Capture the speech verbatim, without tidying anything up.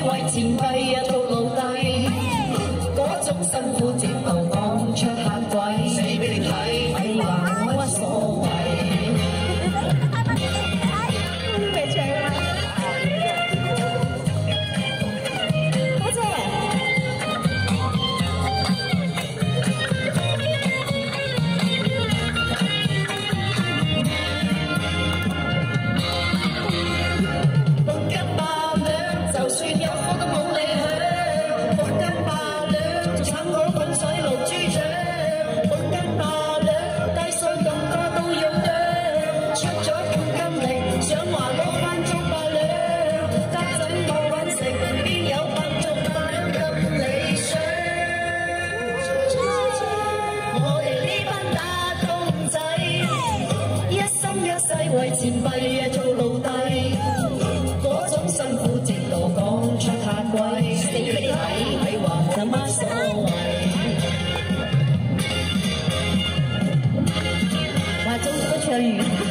為錢幣啊做奴隸，嗰種辛苦直頭講出嚇鬼，死俾你睇，睇話冇乜所謂。為錢幣啊做奴隸，嗰種辛苦直到講出嚇鬼，死俾你睇，係話冇乜所謂。哇，終於都唱完。